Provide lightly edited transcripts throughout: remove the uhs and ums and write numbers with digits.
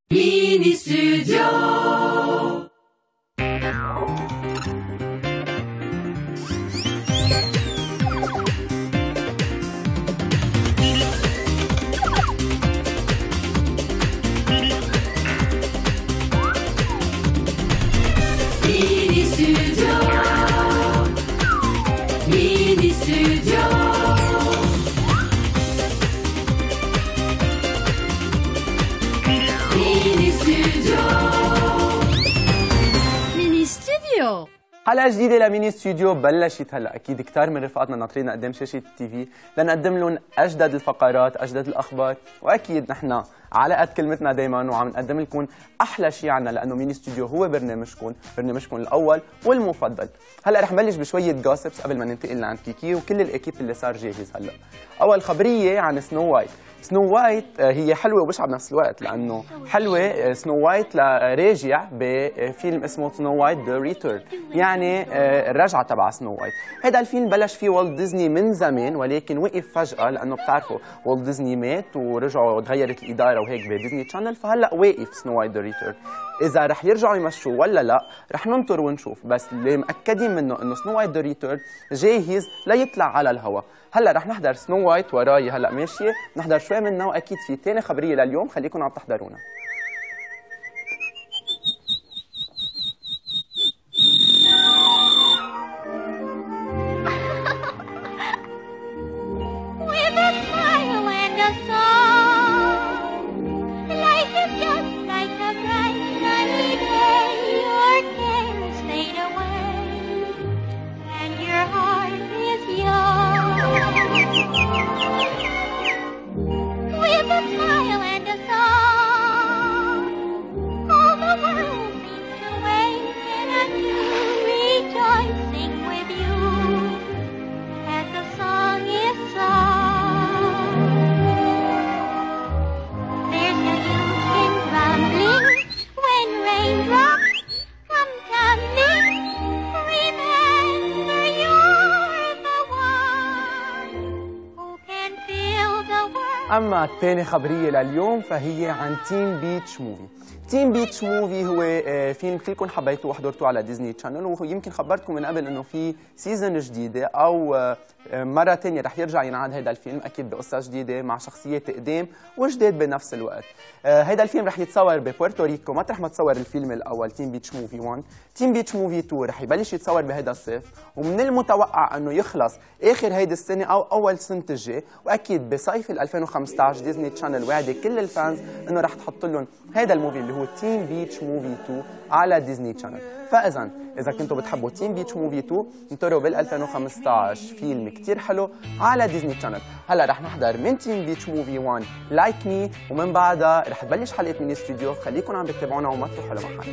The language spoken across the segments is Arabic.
ميني ستوديو. حلقة جديدة لميني ستوديو بلشت هلا. اكيد كثار من رفقاتنا ناطرين قدام شاشة التي في لنقدم لهم اجدد الفقرات، اجدد الاخبار، واكيد نحن على قد كلمتنا دائما وعم نقدم لكم احلى شيء عنا، لانه ميني ستوديو هو برنامجكم الاول والمفضل. هلا رح نبلش بشوية جوسبس قبل ما ننتقل لعند كيكي وكل الاكيب اللي صار جاهز هلا. اول خبرية عن سنو وايت. سنو وايت هي حلوة وبشعة بنفس الوقت، لأنه حلوة سنو وايت لراجع بفيلم اسمه سنو وايت ذا ريتيرن، يعني الرجعة تبع سنو وايت. هذا الفيلم بلش فيه والت ديزني من زمان، ولكن وقف فجأة لأنه بتعرفوا والت ديزني مات ورجعوا تغيرت الإدارة وهيك بديزني تشانل، فهلا واقف سنو وايت ذا ريتيرن. إذا رح يرجعوا يمشوا ولا لا رح ننطر ونشوف، بس اللي مأكدين منه إنه سنو وايت ذا ريتيرن جاهز ليطلع على الهواء. هلا رح نحضر سنو وايت وراي هلا ماشيه، نحضر شوي منها واكيد في ثاني خبريه لليوم، خليكم عم تحضرونا. أما الثاني خبرية لليوم فهي عن تين بيتش موفي. تين بيتش موفي هو فيلم كلكم حبيتوه وحضرتوه على ديزني تشانل، ويمكن خبرتكم من قبل انه في سيزون جديده او مره ثانيه رح يرجع ينعاد هذا الفيلم، اكيد بقصه جديده مع شخصيات قدام وجداد بنفس الوقت. هذا الفيلم رح يتصور ببورتوريكو مطرح ما تصور الفيلم الاول تين بيتش موفي 1. تين بيتش موفي 2 رح يبلش يتصور بهذا الصيف، ومن المتوقع انه يخلص اخر هيدي السنه او اول سنه الجاي، واكيد بصيف 2015 ديزني تشانل وعد كل الفانز انه رح تحط لهم هذا الموفي اللي هو تين بيتش موفي 2 على ديزني تشانل. فاذا كنتوا بتحبوا تين بيتش موفي 2 انطروا بال 2015 فيلم كثير حلو على ديزني تشانل. هلا رح نحضر من تين بيتش موفي 1 لايك مي، ومن بعدها رح تبلش حلقه ميني ستوديو. خليكم عم تتابعونا وما تروحوا لمحل.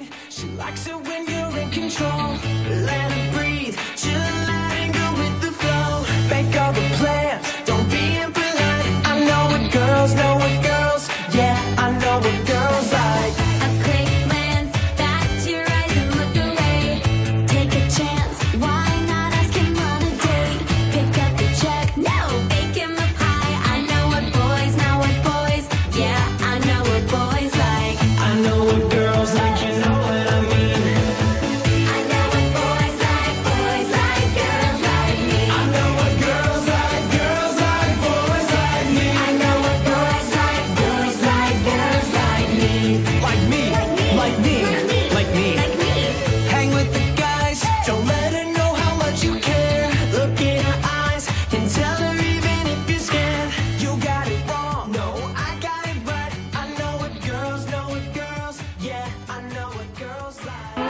Girls know what girls, yeah, I know what girls like. A quick glance back to your eyes and look away. Take a chance, why not ask him on a date? Pick up the check, no, bake him a pie. I know what boys, yeah, I know what boys like. I know what girls like, you know what I mean. I know what boys like girls like me. I know what girls like boys like me. I know what boys like girls like me. Like me, like me, like me. Hang with the guys, don't let her know how much you care. Look in her eyes and tell her even if you're scared. You got it wrong, no, I got it right. I know what girls, yeah, I know what girls like.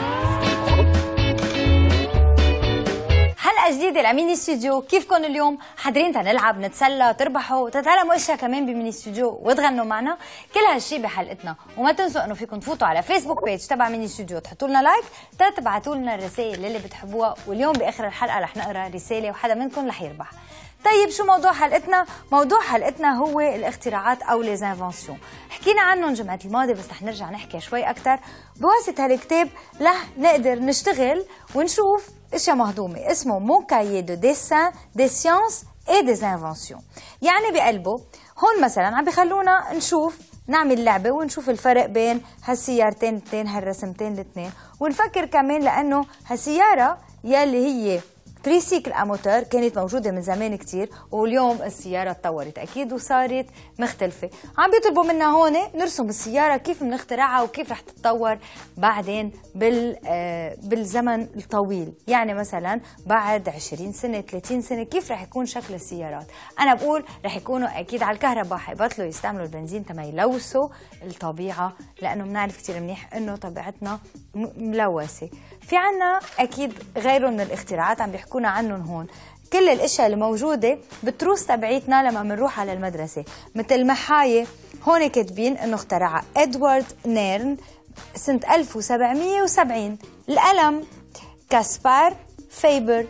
حلقة جديدة لميني ستوديو. كيفكم اليوم؟ حاضرين تنلعب، نتسلى، تربحوا، تتعلموا اشياء كمان بميني ستوديو وتغنوا معنا. كل هالشي بحلقتنا، وما تنسوا انه فيكم تفوتوا على فيسبوك بيج تبع ميني ستوديو، تحطوا لنا لايك، تبعتوا لنا الرسائل اللي بتحبوها، واليوم باخر الحلقة رح نقرا رسالة وحدا منكم رح يربح. طيب شو موضوع حلقتنا؟ موضوع حلقتنا هو الاختراعات او لي انفونسيون. حكينا عنهم الجمعة الماضية بس رح نرجع نحكي شوي اكثر بواسطة هالكتاب نقدر نشتغل ونشوف اشياء مهضومة، اسمه مون كايي دو ديسان دي سيانس اي دي انفونسيون. يعني بقلبه هون مثلا عم بخلونا نشوف نعمل لعبة ونشوف الفرق بين هالسيارتين الاثنين، هالرسمتين الاثنين، ونفكر كمان لأنه هالسيارة يلي هي تريسيكل اموتور كانت موجودة من زمان كتير، واليوم السيارة تطورت أكيد وصارت مختلفة. عم بيطلبوا منا هون نرسم السيارة كيف بنخترعها وكيف رح تتطور بعدين بالزمن الطويل، يعني مثلا بعد 20 سنة 30 سنة كيف رح يكون شكل السيارات. أنا بقول رح يكونوا أكيد على الكهرباء، حيبطلوا يستعملوا البنزين تما يلوثوا الطبيعة، لأنه بنعرف كتير منيح إنه طبيعتنا ملوثة. في عنا أكيد غيره من الاختراعات عم بيحكونا عنهم هون. كل الاشياء اللي موجوده بالتروس تبعيتنا لما بنروح على المدرسه، مثل محايه هون كاتبين انه اخترعها ادوارد نيرن سنه 1770. القلم كاسبار فيبر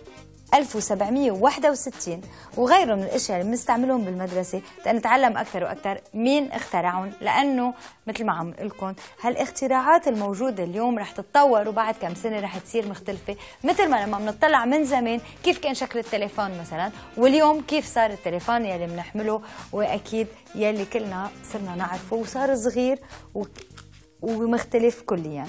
1761، وغيره من الاشياء اللي بنستعملهم بالمدرسه تنتعلم اكثر واكثر مين اخترعهم، لانه مثل ما عم اقول لكم هالاختراعات الموجوده اليوم رح تتطور وبعد كم سنه رح تصير مختلفه، مثل ما لما بنطلع من زمان كيف كان شكل التليفون مثلا، واليوم كيف صار التليفون يلي بنحمله واكيد يلي كلنا صرنا نعرفه وصار صغير ومختلف كليا.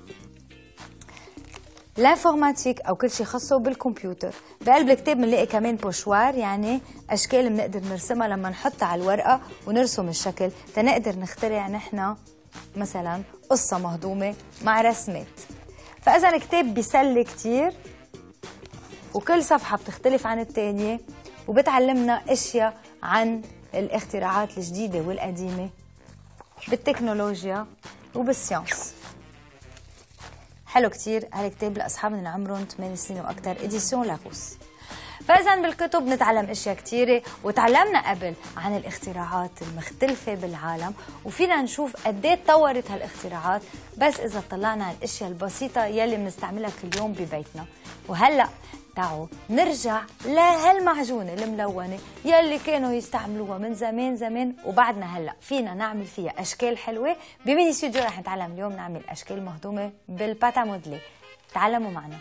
الانفورماتيك او كل شيء خاصه بالكمبيوتر. بقلب الكتاب بنلاقي كمان بوشوار، يعني اشكال بنقدر نرسمها لما نحطها على الورقه ونرسم الشكل تنقدر نخترع نحن مثلا قصه مهضومه مع رسمات. فاذا الكتاب بيسلي كتير وكل صفحه بتختلف عن الثانيه وبتعلمنا اشياء عن الاختراعات الجديده والقديمه بالتكنولوجيا وبالسيانس. حلو كتير هالكتاب لاصحاب من عمرهم 8 سنين واكثر، اديسيون لاروس. فاذا بالكتب نتعلم اشياء كثيره، وتعلمنا قبل عن الاختراعات المختلفه بالعالم، وفينا نشوف قد ايه تطورت هالاختراعات بس اذا طلعنا على الاشياء البسيطه يلي بنستعملها كل يوم ببيتنا. وهلا تعالوا نرجع لهالمعجونه الملونه يلي كانوا يستعملوها من زمان زمان، وبعدنا هلا فينا نعمل فيها اشكال حلوه. بميني استوديو رح نتعلم اليوم نعمل اشكال مهضومه بالباتا موديلي. تعلموا معنا.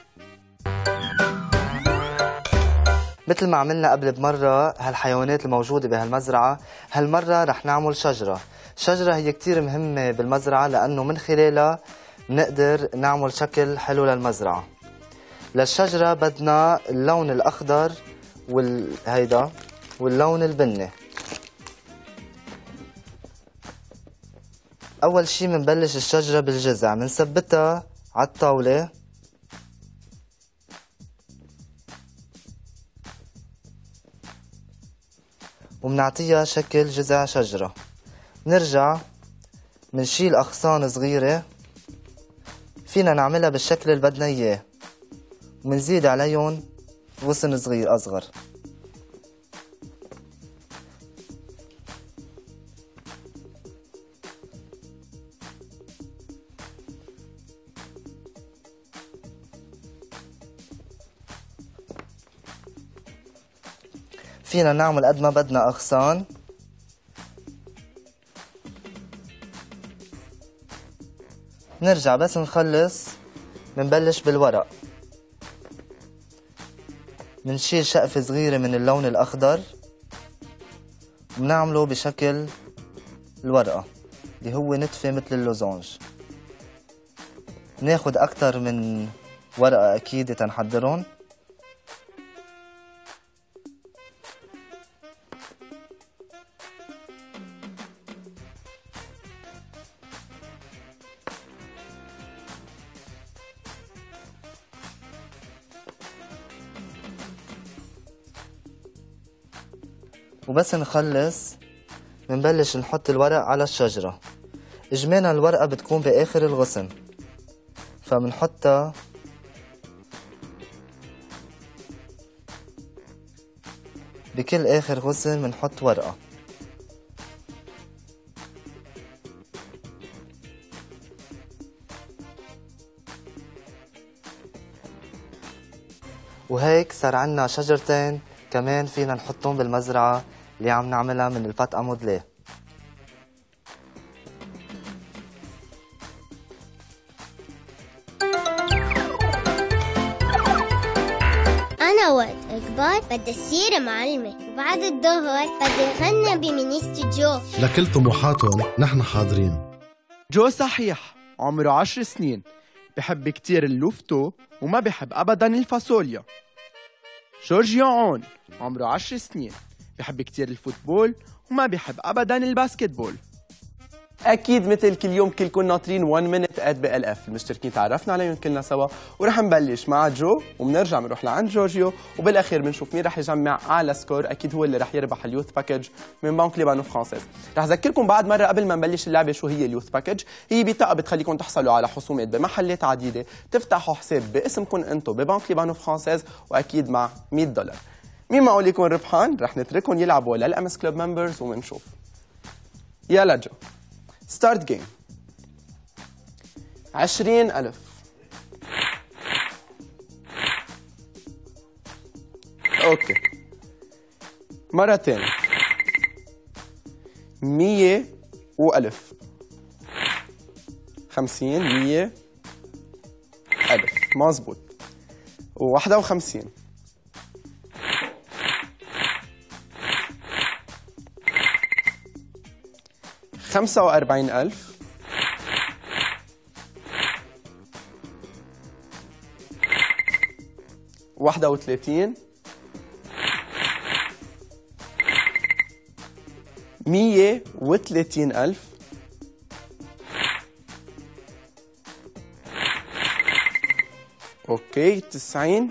مثل ما عملنا قبل بمرة هالحيوانات الموجودة بهالمزرعة، هالمرة رح نعمل شجرة. الشجرة هي كتير مهمة بالمزرعة لأنه من خلالها نقدر نعمل شكل حلو للمزرعة. للشجرة بدنا اللون الأخضر هيدا واللون البني. أول شي منبلش الشجرة بالجذع، منثبتها على الطاولة ومنعطيها شكل جذع شجرة. نرجع منشيل أغصان صغيرة فينا نعملها بالشكل اللي بدنا إياه، ومنزيد عليهم غصن صغير أصغر. فينا نعمل قد ما بدنا أغصان. نرجع بس نخلص منبلش بالورق، منشيل شقفة صغيرة من اللون الأخضر ومنعمله بشكل الورقة اللي هو نتفة مثل اللوزونج. ناخد أكتر من ورقة أكيد تنحضرهم. وبس نخلص منبلش نحط الورق على الشجرة. اجمالا الورقة بتكون بآخر الغصن، فمنحطها بكل آخر غصن منحط ورقة. وهيك صار عنا شجرتين كمان فينا نحطهم بالمزرعة اللي عم نعملها من البات أمودلي. أنا أنا وقت أكبر بدي أصير معلمة، وبعد الظهر بدي أغني بميني استوديو. لكل طموحاتهم نحن حاضرين. جو صحيح عمره 10 سنين، بحب كتير اللوفتو وما بحب أبدا الفاصوليا. جورجيو عون عمره 10 سنين، بحب كتير الفوتبول وما بحب أبدا الباسكتبول. اكيد مثل كل يوم كلكم ناطرين 1 minute at BLF. المشتركين تعرفنا عليهم كلنا سوا، ورح نبلش مع جو وبنرجع بنروح لعند جورجيو، وبالاخير بنشوف مين رح يجمع اعلى سكور. اكيد هو اللي رح يربح اليوث باكج من بنك ليبانو فرانسيز. رح اذكركم بعد مره قبل ما نبلش اللعبه شو هي اليوث باكج. هي بطاقه بتخليكم تحصلوا على خصومات بمحلات عديده، تفتحوا حساب باسمكم انتم ببنك ليبانو فرانسيز، واكيد مع $100. مين معقول يكون ربحان؟ رح نتركهم يلعبوا للامس كلوب ممبرز وبنشوف. يلا جو ستارت جيم. 20,000. اوكي مرة تانية. 100 و1000. 50 100 1000 مظبوط. و51. 45,000. 31. 130,000. 90.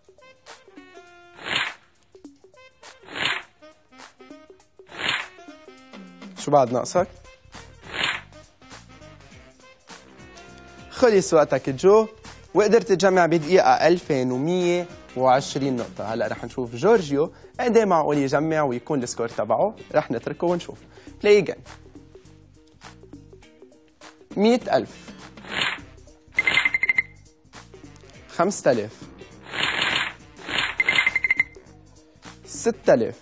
'شو بعد ناقصك؟ خلص وقتك جو، وقدرت تجمع بدقيقة 2120 نقطة. هلا رح نشوف جورجيو قد ايه معقول يجمع ويكون السكور تبعه. رح نتركه ونشوف. بلاي جيم. 100,000. 5,000. 6,000.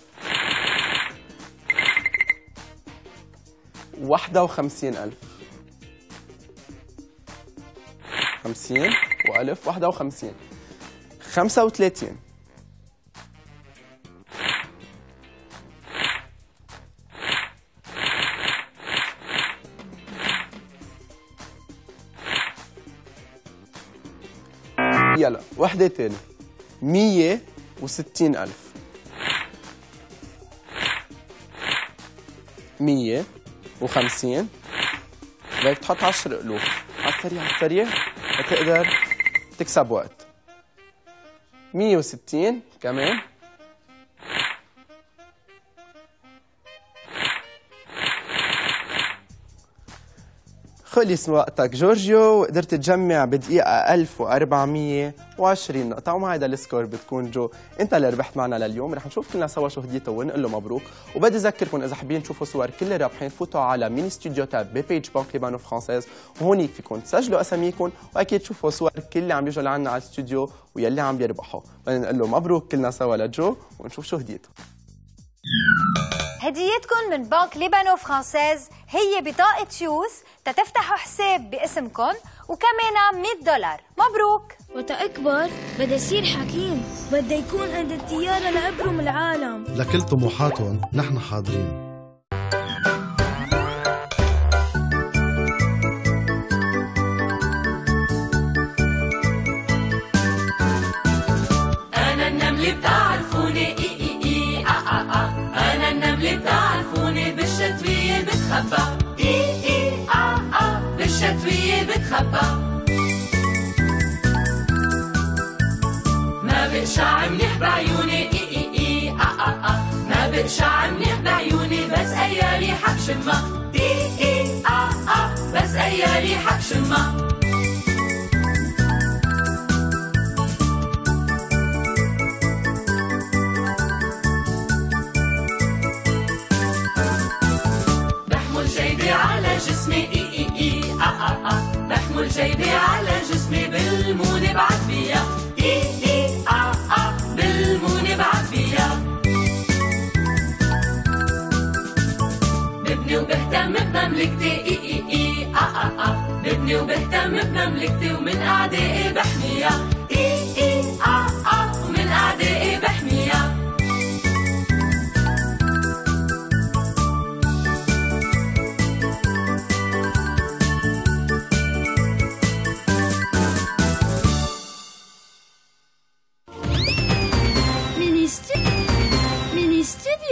51,000. 50 و1000. 51. 35. 'يلا وحدة تاني. 160,000. 150. بدك تحط 10 قلوب على السريع على السريع لتقدر تكسب وقت. 160 كمان. 'خلص وقتك جورجيو، وقدرت تجمع بدقيقة 1420 نقطة، ومع هذا السكور بتكون جو انت اللي ربحت معنا لليوم. رح نشوف كلنا سوا شو هديته ونقول له مبروك. وبدي اذكركم اذا حابين تشوفوا صور كل الرابحين فوتوا على ميني ستوديو تاب ببيج بنك ليبانو فرانسيز، وهونيك فيكم تسجلوا اساميكم، واكيد تشوفوا صور كل اللي عم بيجوا لعنا على الاستوديو ويلي عم بيربحوا. بدنا نقول له مبروك كلنا سوا لجو ونشوف شو هديته. هديتكم من بنك ليبانو فرانسيز هي بطاقة يوث تتفتحوا حساب باسمكم وكمان $100. مبروك. وتأكبر بدي أصير حكيم، بدي يكون عندي الطيارة لأبرم العالم. لكل طموحاتهم نحن حاضرين. أنا النمل بتعرفوني أنا النمل بتعرفوني بالشتوية بتخبى بالشتوية بتخبى. ما بقشع منيح بعيوني ما بقشع منيح بعيوني، بس أي ريحة بشمها بس أي ريحة بشمها. جسمي بحمل جيبي على جسمي، بالمون بعد فيها بالمون بعد فيها. ببني وبهتم بمملكتي ببني وبهتم بمملكتي، ومن أعدائي بحميها ومن أعدائي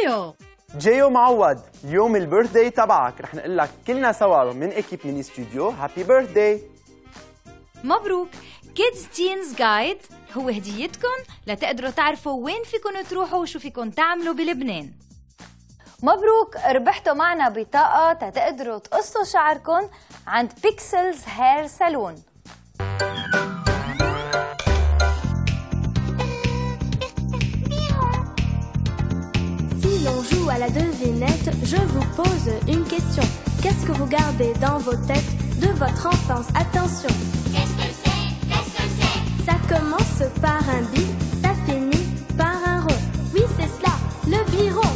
جيو. جيو معوض، اليوم البيرث داي تبعك، رح نقول لك كلنا سوا من اكيب ميني ستوديو هابي بيرث داي. مبروك. كيدز تينز جايد هو هديتكم لتقدروا تعرفوا وين فيكم تروحوا وشو فيكم تعملوا بلبنان. مبروك، ربحتوا معنا بطاقة تقدروا تقصوا شعركم عند بيكسلز هير سالون. Si l'on joue à la devinette, je vous pose une question. Qu'est-ce que vous gardez dans vos têtes de votre enfance? Attention. Qu'est-ce que c'est? Qu'est-ce que c'est? Ça commence par un bi, ça finit par un rond. Oui, c'est cela, le biron.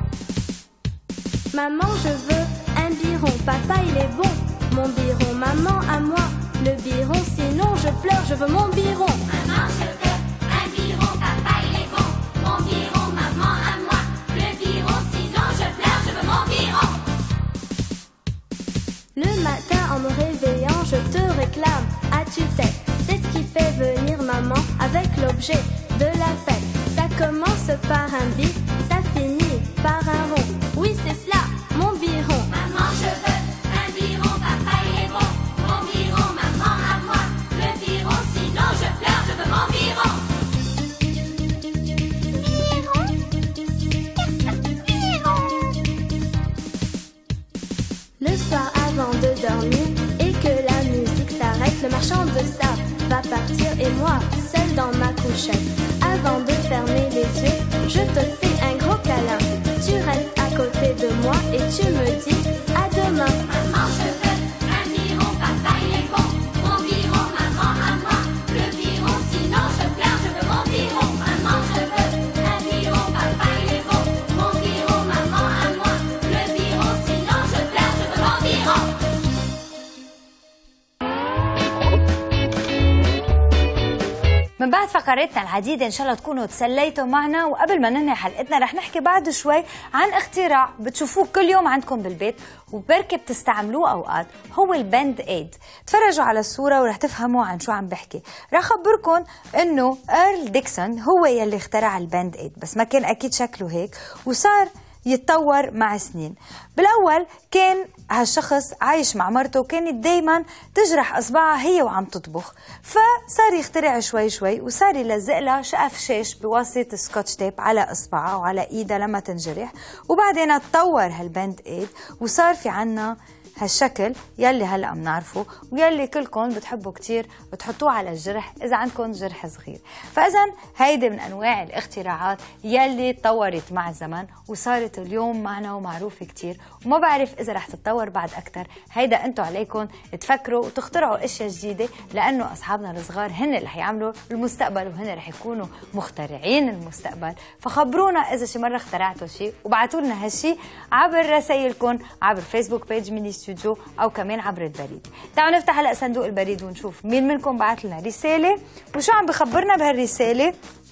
Maman, je veux un biron. Papa, il est bon. Mon biron, maman, à moi. Le biron, sinon je pleure, je veux mon biron. Maman, je veux un biron. Papa, il est bon. Mon biron, maman, à moi. Le biron, sinon je pleure, je veux mon biron. Le matin, en me réveillant, je te réclame à tue-tête. C'est ce qui fait venir maman avec l'objet de la fête. Ça commence par un bi, ça finit par un rond. Oui, c'est cela, mon biron. Maman, je veux un biron. Papa, il est bon. Mon biron, maman, à moi. Le biron, sinon je pleure, je veux mon biron. Le soir avant de dormir et que la musique s'arrête, le marchand de sable va partir et moi, seule dans ma couchette. Avant de fermer les yeux, je te fais un gros câlin. Tu restes à côté de moi et tu me dis à demain. Maman, je veux un biron. Papa, il est bon. Mon biron, maman, à moi. Le biron, sinon je pleure, je veux mon biron. Maman, je veux un biron. Papa, il est bon. Mon biron, maman, à moi. Le biron, sinon je pleure, je veux mon biron. من بعد فقراتنا العديدة إن شاء الله تكونوا تسليتوا معنا، وقبل ما ننهي حلقتنا رح نحكي بعد شوي عن اختراع بتشوفوه كل يوم عندكم بالبيت وبركة بتستعملوه أوقات، هو الباند ايد. تفرجوا على الصورة ورح تفهموا عن شو عم بحكي. رح أخبركم إنه إيرل ديكسون هو يلي اخترع الباند ايد، بس ما كان أكيد شكله هيك وصار يتطور مع سنين. بالأول كان هالشخص عايش مع مرته وكانت دايما تجرح أصبعها هي وعم تطبخ، فصار يخترع شوي شوي وصار يلزق لها شقف شاش بواسطة سكوتش تيب على أصبعها وعلى إيدها لما تنجرح، وبعدين تطور هالباند ايد وصار في عنا هالشكل يلي هلا بنعرفه ويلي كلكم بتحبوا كتير بتحطوه على الجرح إذا عندكم جرح صغير. فإذا هيدي من أنواع الاختراعات يلي تطورت مع الزمن وصارت اليوم معنا ومعروفة كتير، وما بعرف إذا رح تتطور بعد أكتر. هيدا أنتوا عليكم تفكروا وتخترعوا أشياء جديدة، لأنه أصحابنا الصغار هن اللي رح يعملوا المستقبل وهن رح يكونوا مخترعين المستقبل. فخبرونا إذا شي مرة اخترعتوا شيء وبعتوا لنا هالشي عبر رسائلكم عبر فيسبوك بيج ميني ستوديو أو كمان عبر البريد. تعالوا نفتح هلأ صندوق البريد ونشوف مين منكم بعت لنا رسالة وشو عم بخبرنا بهالرسالة.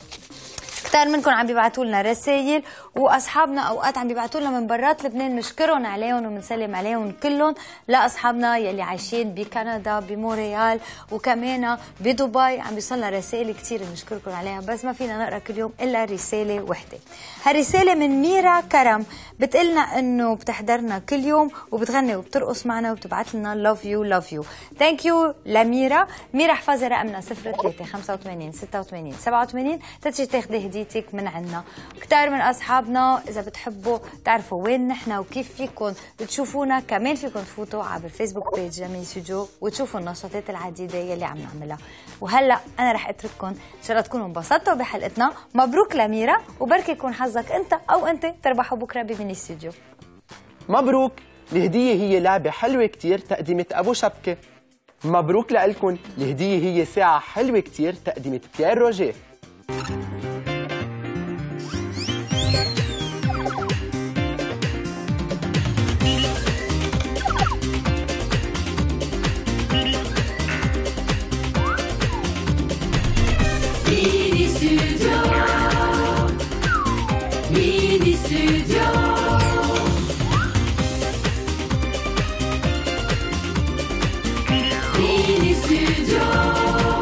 كتار منكم عم بيبعتوا لنا رسائل، واصحابنا اوقات عم بيبعتوا لنا من برات لبنان، نشكرهم عليهم وبنسلم عليهم كلهم. لاصحابنا يلي عايشين بكندا بمونريال وكمان بدبي عم بيوصلنا رسائل كثير بنشكركم عليها، بس ما فينا نقرا كل يوم الا رساله وحده. هالرساله من ميرا كرم بتقلنا انه بتحضرنا كل يوم وبتغني وبترقص معنا وبتبعت لنا لاف يو لاف يو. ثانك يو لميرا. ميرا احفظي رقمنا 03 85 86 87 تتجي تاخذي هديتك من عنا. كتار من اصحابنا اذا بتحبوا تعرفوا وين نحن وكيف فيكم تشوفونا، كمان فيكم تفوتوا عبر فيسبوك بيج ميني ستوديو وتشوفوا النشاطات العديده يلي عم نعملها. وهلا انا رح اترككم ان شاء الله تكونوا انبسطتوا بحلقتنا. مبروك لميرا، وبركي يكون حظك انت او انت تربحوا بكره بميني ستوديو. مبروك. الهدية هي لعبة حلوة كتير تقديمة أبو شبكة. مبروك لألكن. الهدية هي ساعة حلوة كتير تقديمة بيير روجيه. Mini Studio, Mini Studio, Mini Studio.